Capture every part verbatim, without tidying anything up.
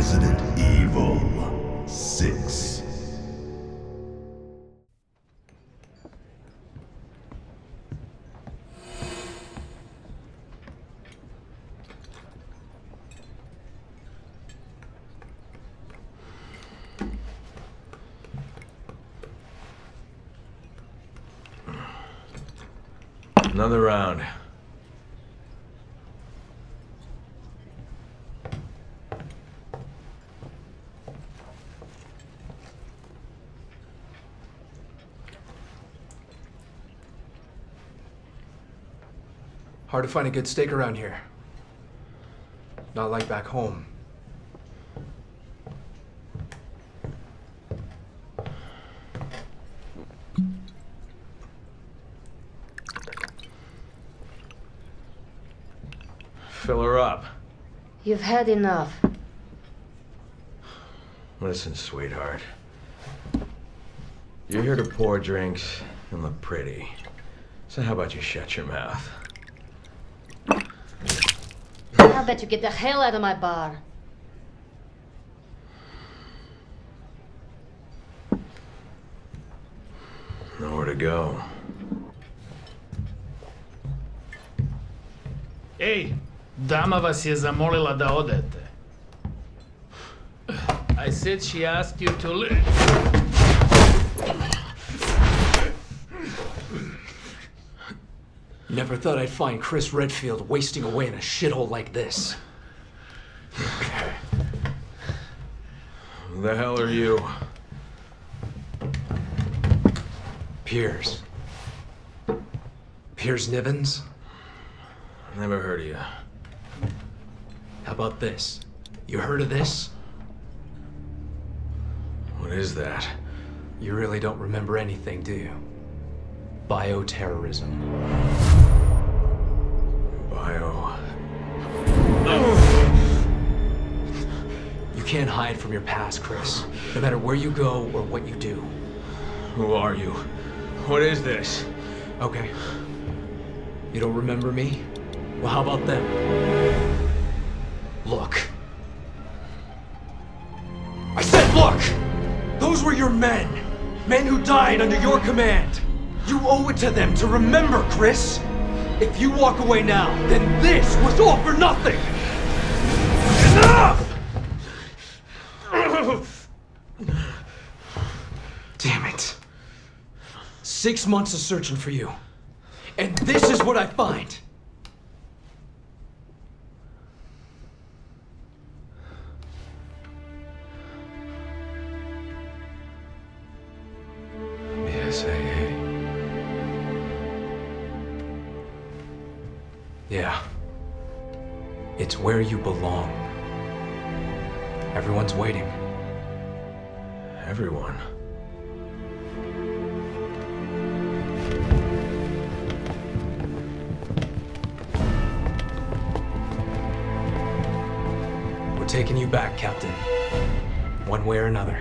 Resident Evil six. Another round. Hard to find a good steak around here. Not like back home. Fill her up. You've had enough. Listen, sweetheart. You're here to pour drinks and look pretty. So how about you shut your mouth? How about you get the hell out of my bar? Nowhere to go. Ej, dama vas je zamolila da odete. I said she asked you to leave. Never thought I'd find Chris Redfield wasting away in a shithole like this. Who the hell are you? Piers. Piers Nivens? Never heard of you. How about this? You heard of this? What is that? You really don't remember anything, do you? Bioterrorism. Bio... You can't hide from your past, Chris. No matter where you go or what you do. Who are you? What is this? Okay. You don't remember me? Well, how about them? Look. I said look! Those were your men. Men who died under your command. You owe it to them to remember, Chris. If you walk away now, then this was all for nothing! Enough! Damn it. Six months of searching for you. And this is what I find. Yes, hey, hey. Yeah. It's where you belong. Everyone's waiting. Everyone. We're taking you back, Captain. One way or another.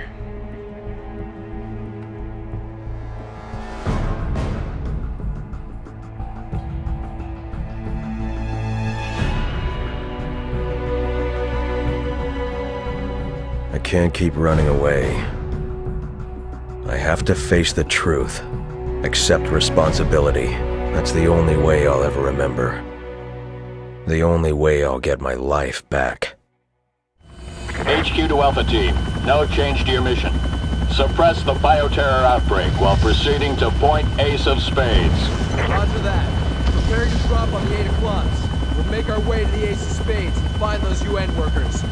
I can't keep running away. I have to face the truth. Accept responsibility. That's the only way I'll ever remember. The only way I'll get my life back. H Q to Alpha Team. No change to your mission. Suppress the bioterror outbreak while proceeding to Point Ace of Spades. Roger that. Preparing to drop on the eight o'clocks. We'll make our way to the Ace of Spades and find those U N workers.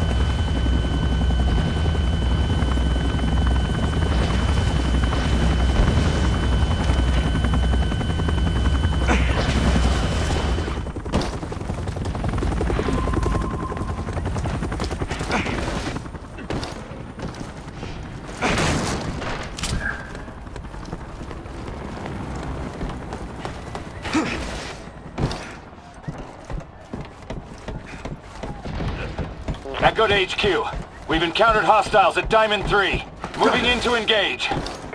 Echo to H Q. We've encountered hostiles at Diamond three. Moving in to engage.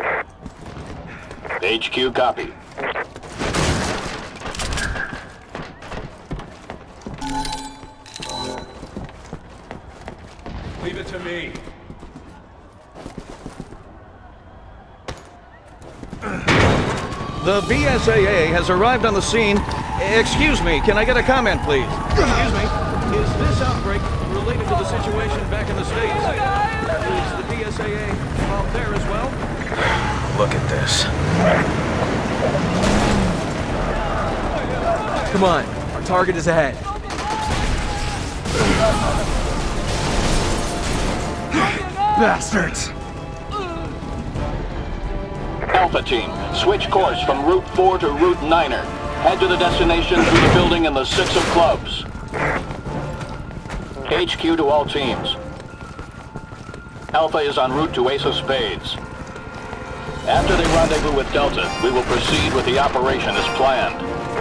H Q copy. Leave it to me. The B S A A has arrived on the scene. Excuse me, can I get a comment, please? Excuse me, is this outbreak related to the situation back in the States? Is the B S A A out there as well? Look at this. Come on, our target is ahead. Bastards! Alpha Team, switch course from Route four to Route niner. Head to the destination through the building in the Six of Clubs. H Q to all teams. Alpha is en route to Ace of Spades. After they rendezvous with Delta, we will proceed with the operation as planned.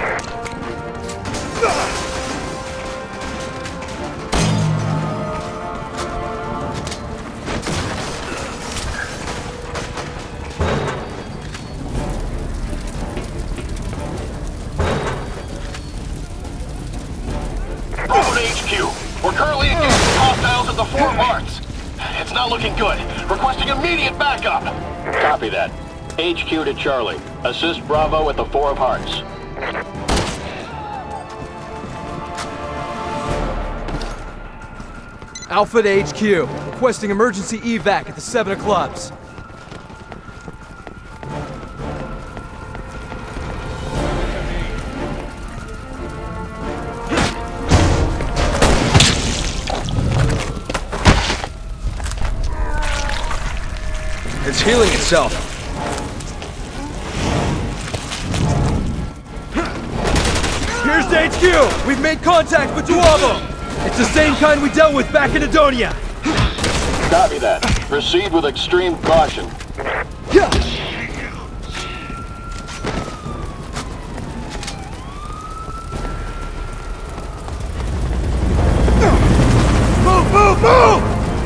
We're currently engaging hostiles at the Four of Hearts. It's not looking good. Requesting immediate backup. Copy that. H Q to Charlie. Assist Bravo at the Four of Hearts. Alpha to H Q. Requesting emergency evac at the Seven of Clubs. It's healing itself. Piers to H Q! We've made contact with two of them! It's the same kind we dealt with back in Adonia! Copy that. Proceed with extreme caution. Move, move, move!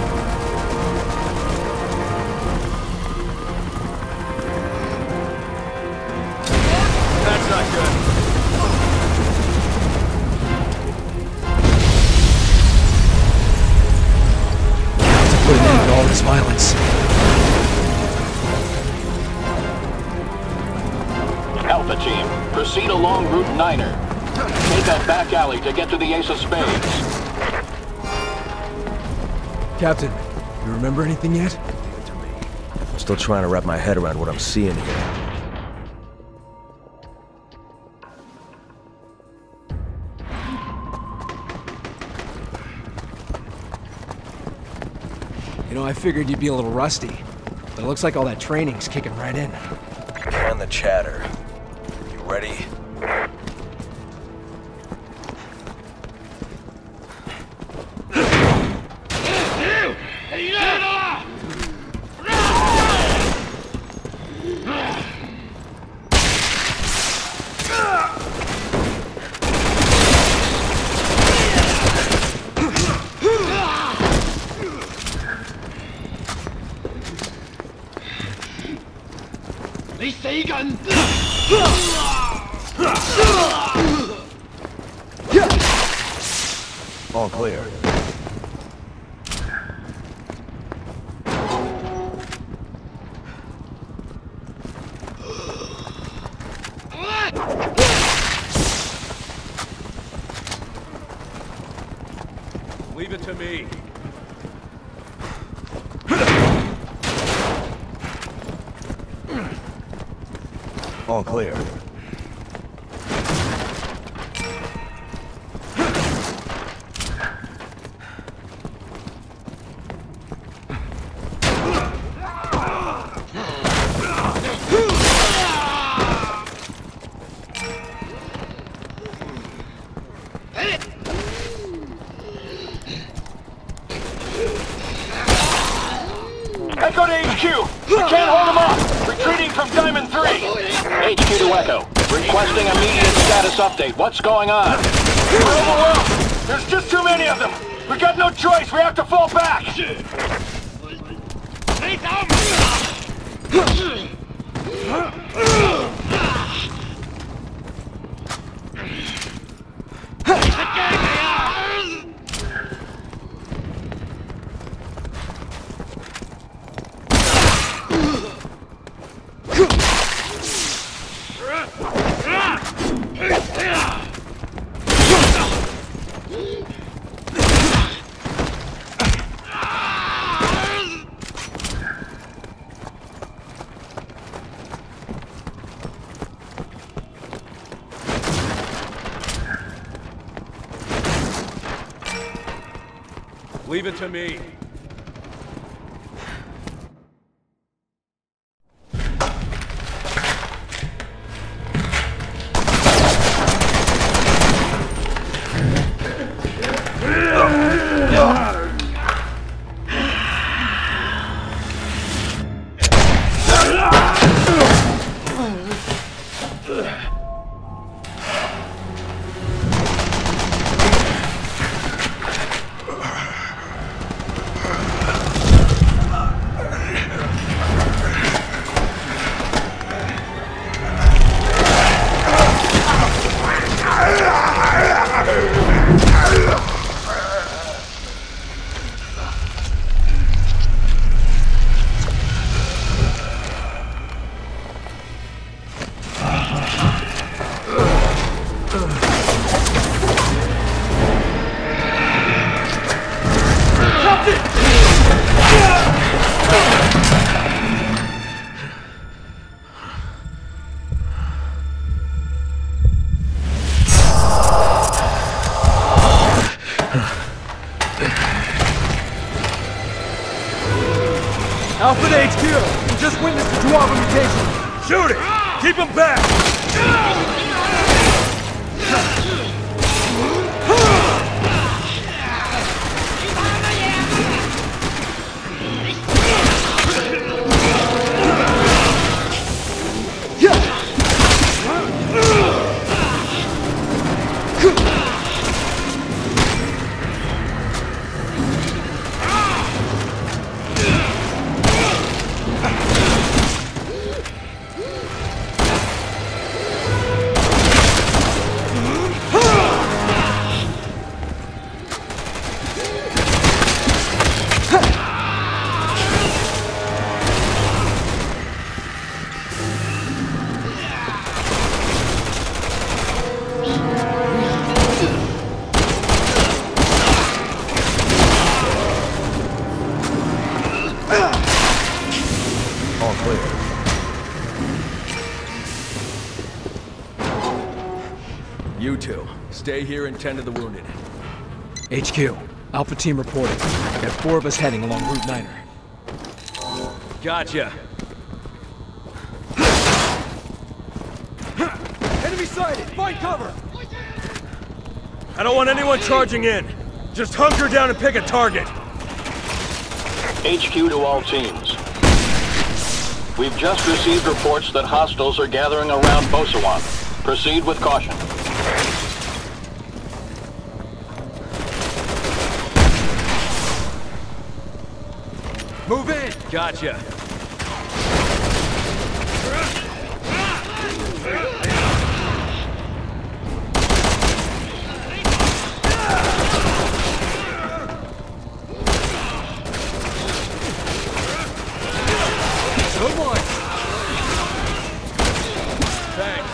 Violence. Alpha Team, proceed along Route niner. Take a back alley to get to the Ace of Spades. Captain, you remember anything yet? I'm still trying to wrap my head around what I'm seeing here. You know, I figured you'd be a little rusty, but it looks like all that training's kicking right in. Can the chatter. You ready? All clear. Leave it to me. All clear. Echo to H Q! We can't hold them off! Retreating from Diamond three! H Q to Echo. Requesting immediate status update. What's going on? We're overwhelmed! There's just too many of them! We got no choice! We have to fall back! Leave it to me. Alpha to H Q! We just witnessed a dwarf mutation! Shoot it! Keep him back! All clear. You two, stay here and tend to the wounded. H Q, Alpha team reporting. Got four of us heading along Route Niner. Gotcha. Enemy sighted! Find cover! I don't want anyone charging in. Just hunker down and pick a target. H Q to all teams. We've just received reports that hostiles are gathering around Bosawan. Proceed with caution. Move in! Gotcha. Good one! Thanks.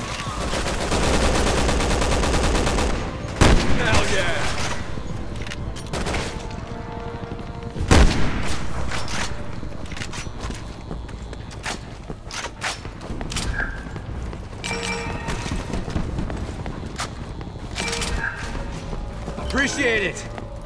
Hell yeah! Appreciate it!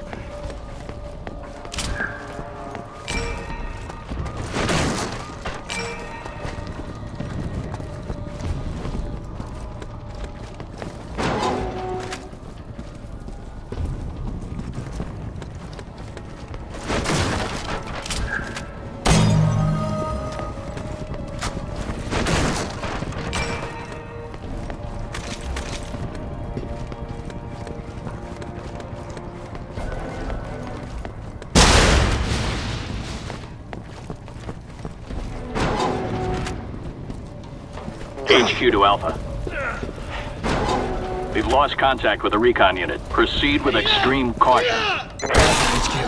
H Q to Alpha. We've lost contact with the recon unit. Proceed with extreme caution. H Q.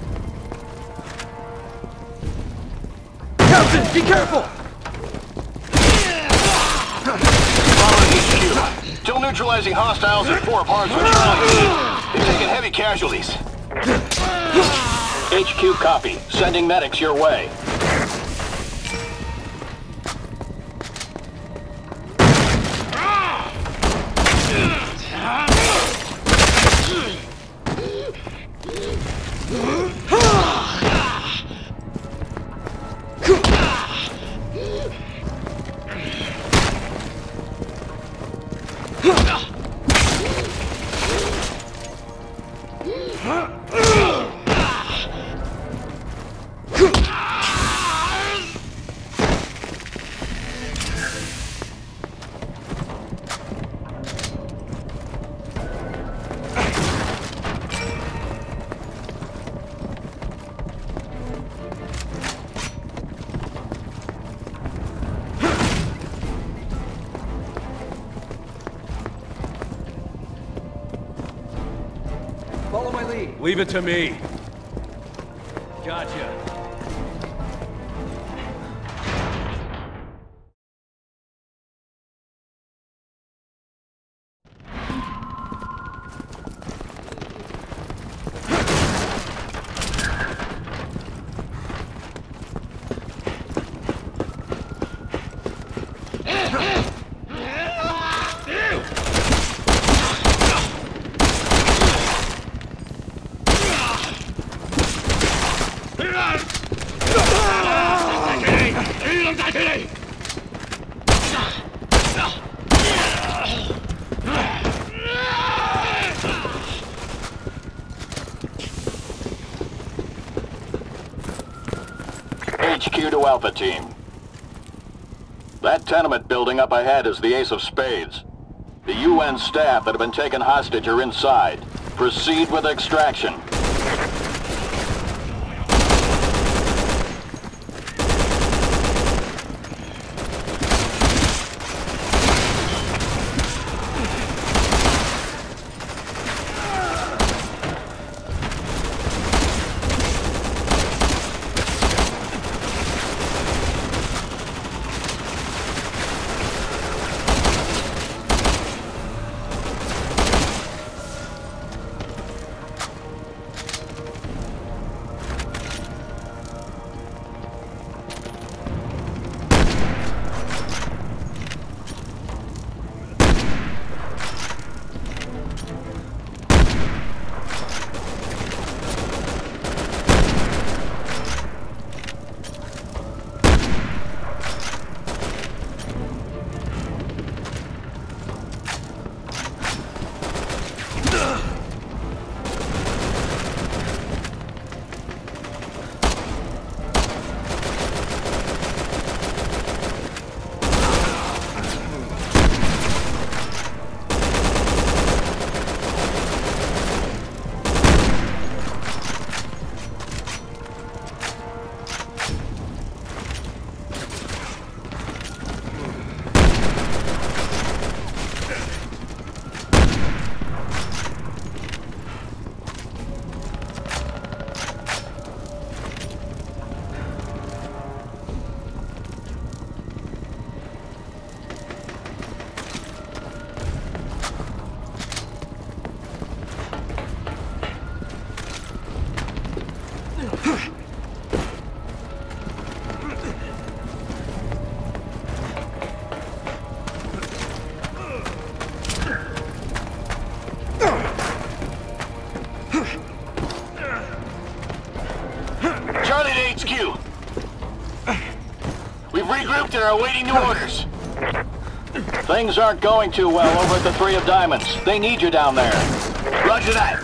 Be careful! neutralizing hostiles at four parts with Charlie. They've taken heavy casualties. H Q copy. Sending medics your way. Follow my lead. Leave it to me. Gotcha. H Q to Alpha Team. That tenement building up ahead is the Ace of Spades. The U N staff that have been taken hostage are inside. Proceed with extraction. Charlie to H Q. We've regrouped and are awaiting new orders. Things aren't going too well over at the Three of Diamonds. They need you down there. Roger that.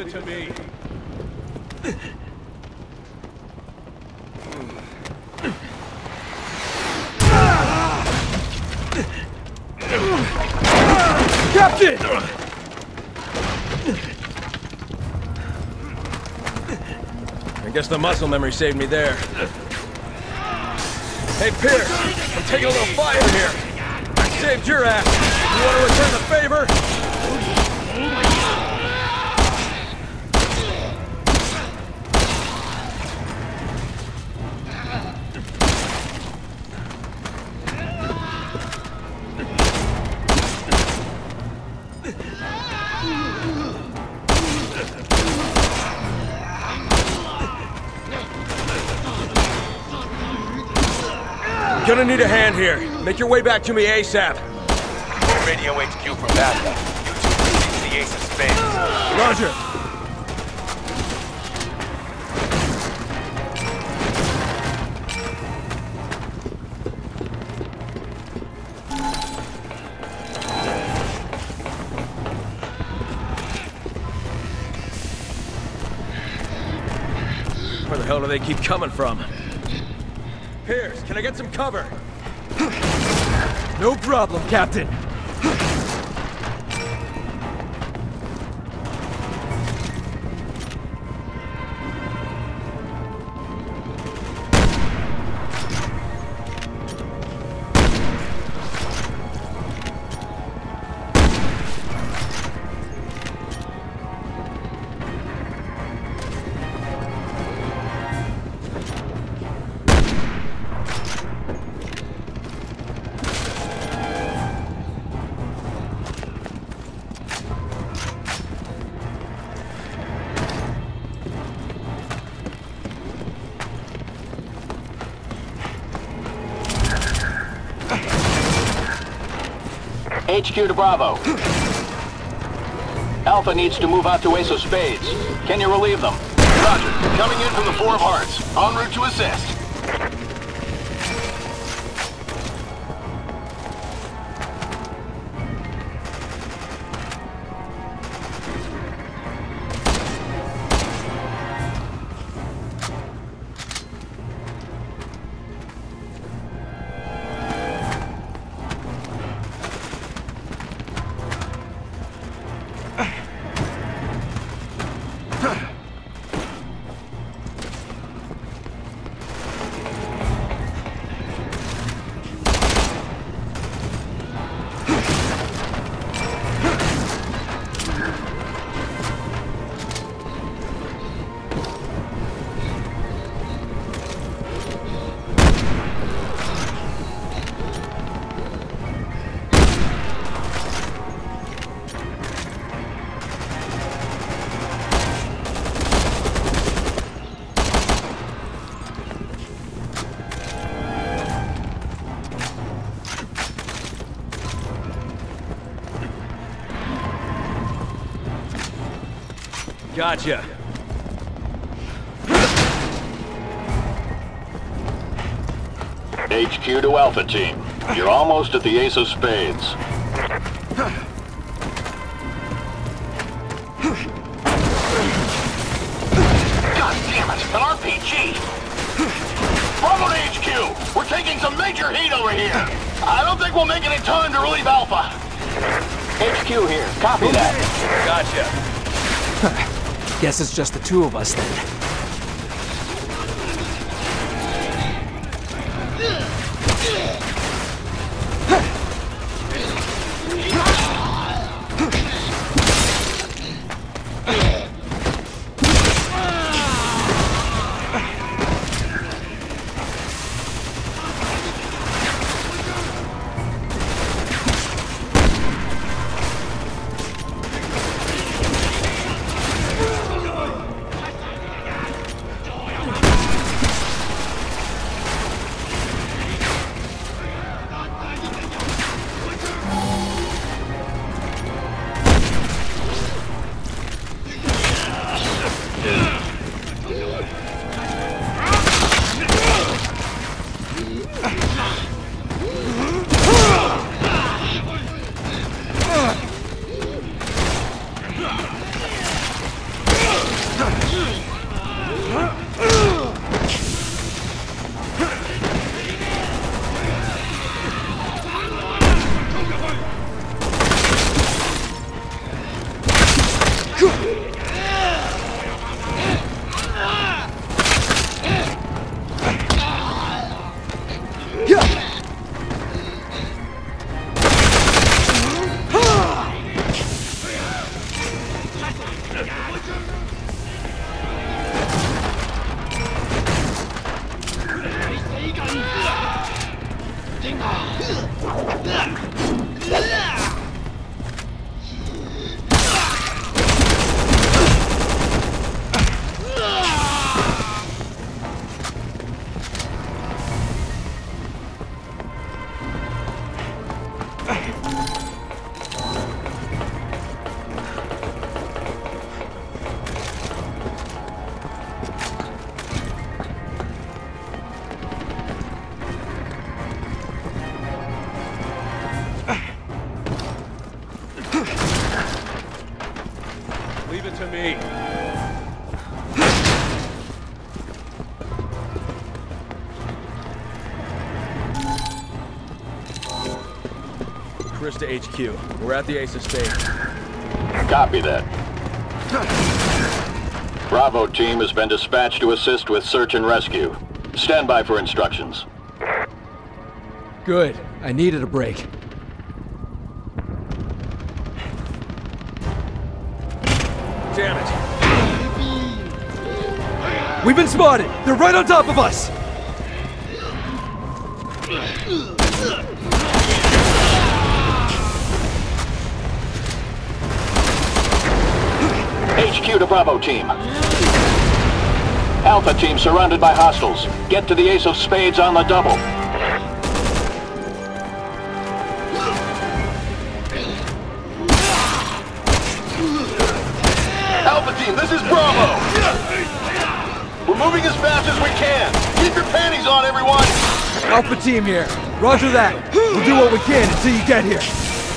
to me. Captain! I guess the muscle memory saved me there. Hey, Piers, I'm taking a little fire here. I saved your ass. You want to return the favor? Gonna need a hand here. Make your way back to me ASAP. Radio H Q from backup. You two proceed to the Ace of Spades. Roger. Where the hell do they keep coming from? Piers, can I get some cover? No problem, Captain. H Q to Bravo. Alpha needs to move out to Ace of Spades. Can you relieve them? Roger. Coming in from the Four of Hearts. En route to assist. Gotcha. H Q to Alpha Team. You're almost at the Ace of Spades. God damn it! An R P G! Bravo to H Q! We're taking some major heat over here! I don't think we'll make any time to relieve Alpha! H Q here. Copy that. Gotcha. Guess it's just the two of us then. Leave it to me. Chris to H Q. We're at the Ace of Spades. Copy that. Bravo team has been dispatched to assist with search and rescue. Stand by for instructions. Good. I needed a break. Damn it. We've been spotted! They're right on top of us! H Q to Bravo team. Alpha team surrounded by hostiles. Get to the Ace of Spades on the double. Alpha team, this is Bravo! We're moving as fast as we can! Keep your panties on, everyone! Alpha team here. Roger that. We'll do what we can until you get here.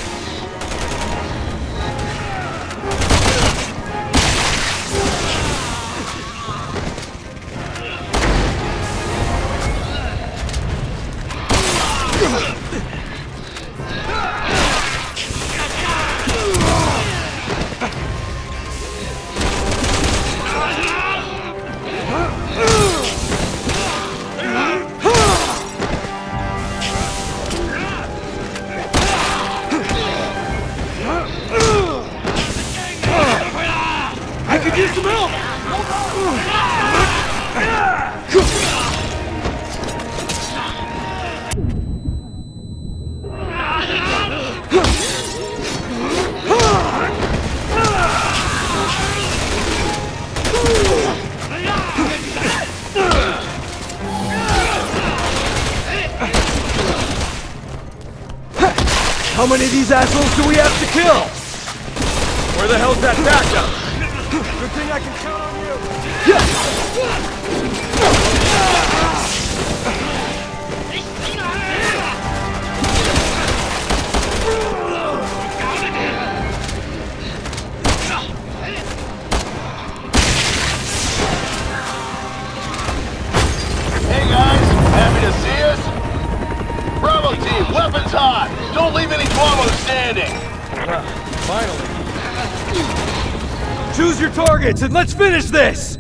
How many of these assholes do we have to kill? Where the hell's that backup? Good thing I can count on you. Hey guys, happy to see us? Bravo team, weapons hot! Don't leave any Guamo standing! Finally. Choose your targets and let's finish this!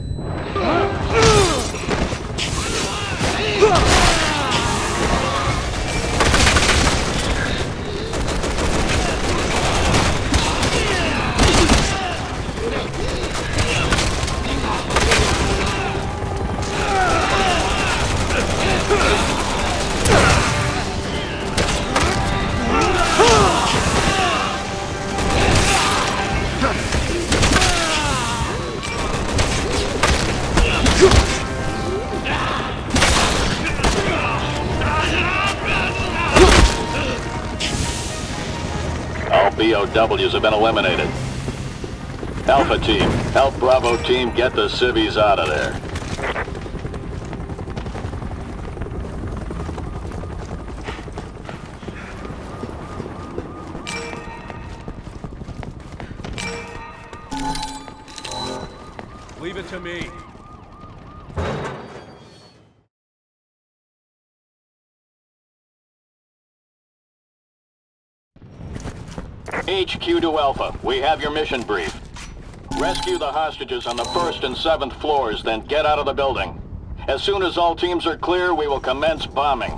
B O Ws have been eliminated. Alpha team, help Bravo team get the civvies out of there. Leave it to me. H Q to Alpha, we have your mission brief. Rescue the hostages on the first and seventh floors, then get out of the building. As soon as all teams are clear, we will commence bombing.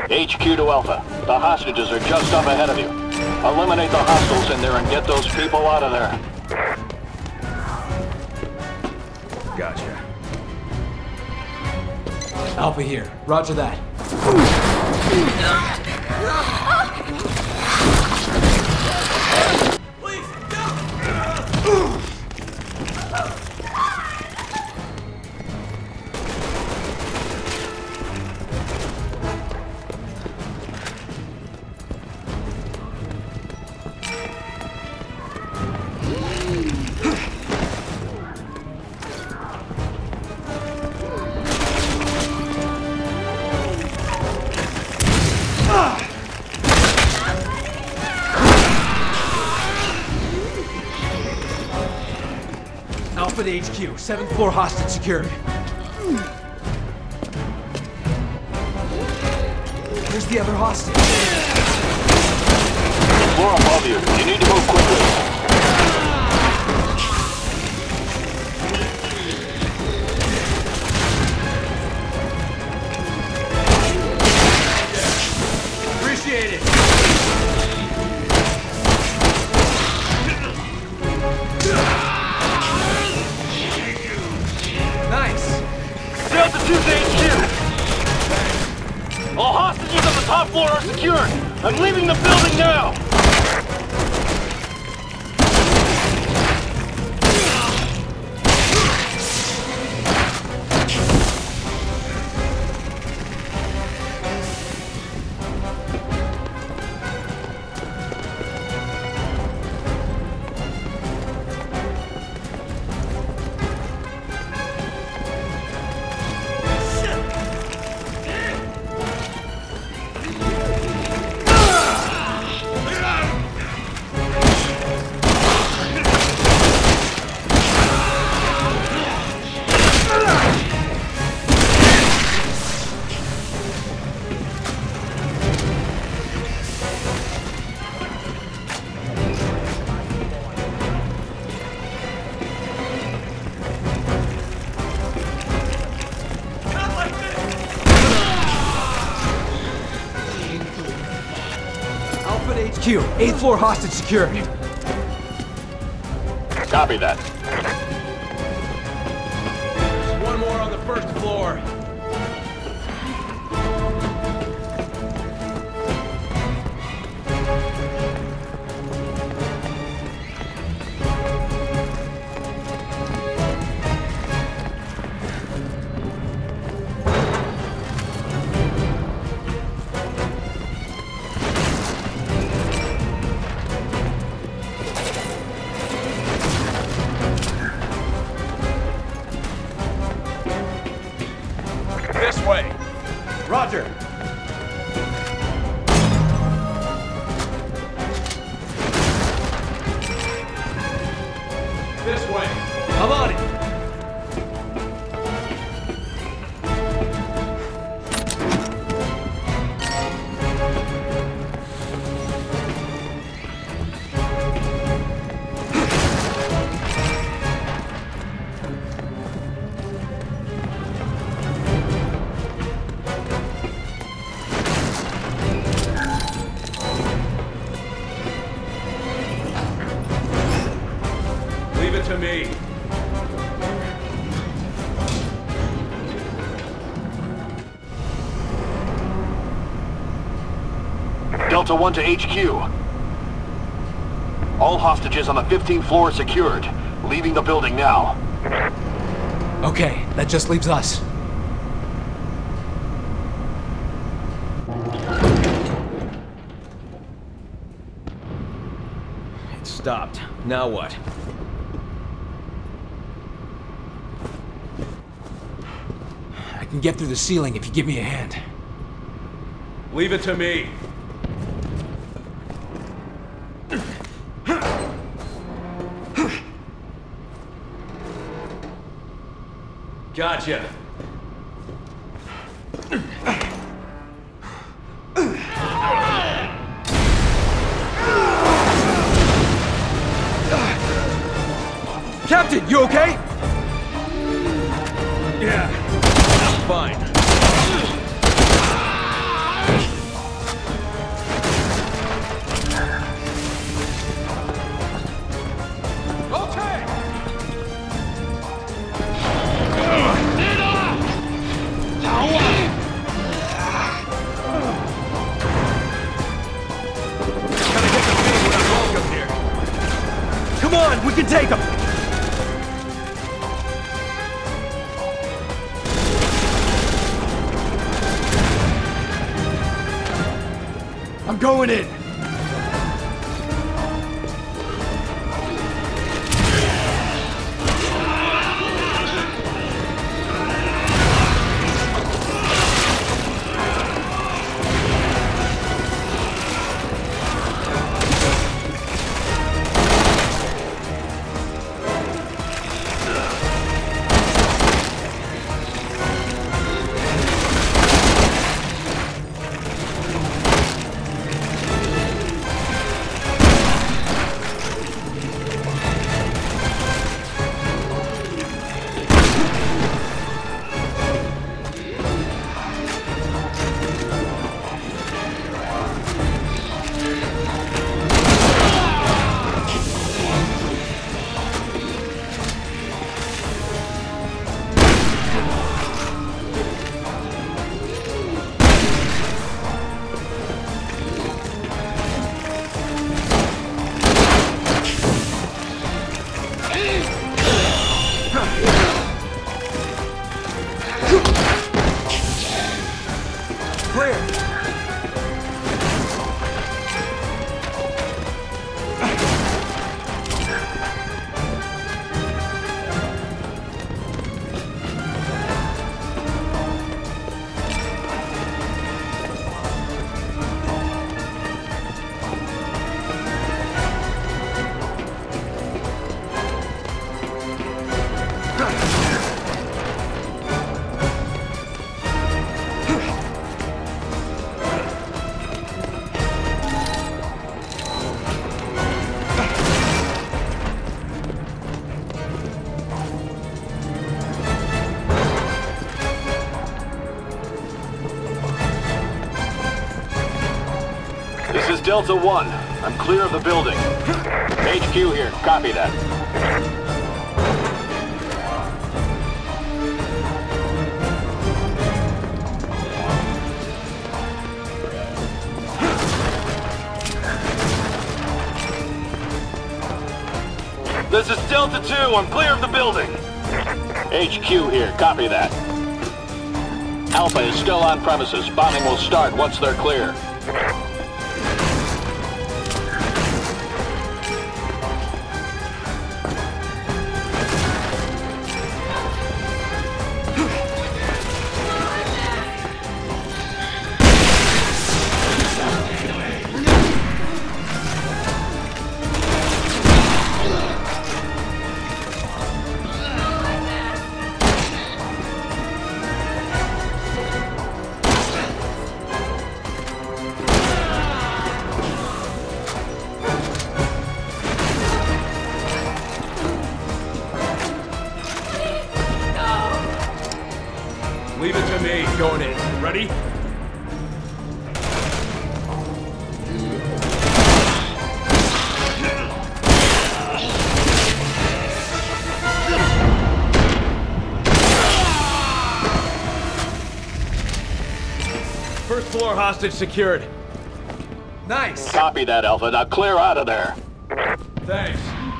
H Q to Alpha. The hostages are just up ahead of you. Eliminate the hostiles in there and get those people out of there. Gotcha. Alpha here. Roger that. Please, no! Alpha to H Q. Seventh floor hostage secured. Where's the other hostage? Floor above you. You need to move quickly. Appreciate it. Nice. Delta two to H Q. All hostages on the top floor are secured. I'm leaving the building now. H Q, eighth floor hostage secured. Copy that. There's one more on the first floor. This way. Roger. This way. I'm on it. Leave it to me. Delta one to H Q. All hostages on the fifteenth floor are secured. Leaving the building now. Okay, that just leaves us. It stopped. Now what? I can get through the ceiling if you give me a hand. Leave it to me. Gotcha. Captain, you okay? Yeah. Fine. going in! This is Delta One. I'm clear of the building. H Q here. Copy that. This is Delta Two. I'm clear of the building. H Q here. Copy that. Alpha is still on premises. Bombing will start once they're clear. Leave it to me. Going in. Ready? First floor hostage secured. Nice! Copy that, Alpha. Now clear out of there. Thanks.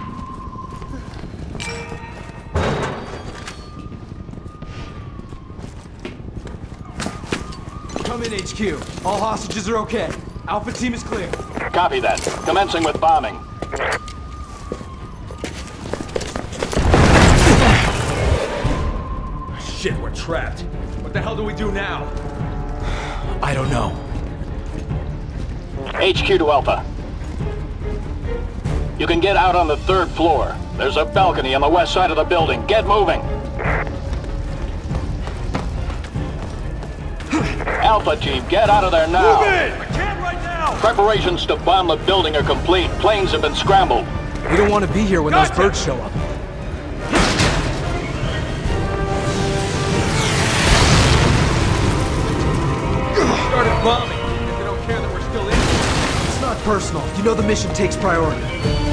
Come in, H Q. All hostages are okay. Alpha team is clear. Copy that. Commencing with bombing. Shit, we're trapped. What the hell do we do now? I don't know. H Q to Alpha. You can get out on the third floor. There's a balcony on the west side of the building. Get moving. Alpha team, get out of there now. Move in! I can't right now! Preparations to bomb the building are complete. Planes have been scrambled. We don't want to be here when Gotcha. those birds show up. Started bombing. If they don't care that we're still in. It's not personal. You know the mission takes priority.